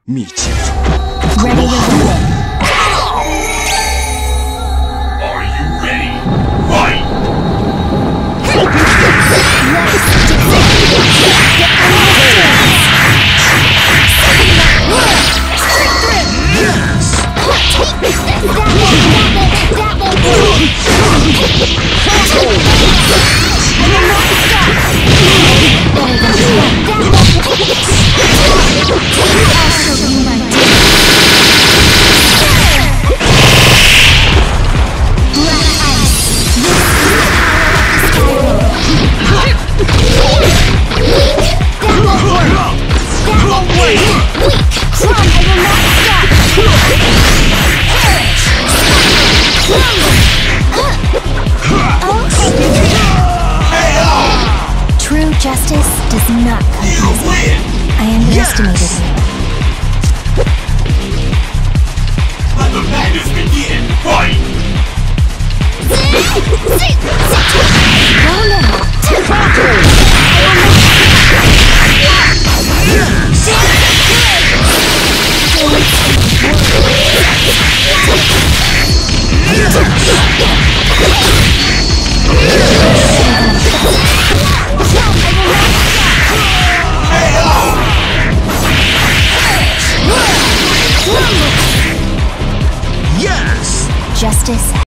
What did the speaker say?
密接触。 Ready to win. Are you ready? Fight! True justice does not come easy. I underestimated you. Let the madness begin! Fight! Go now.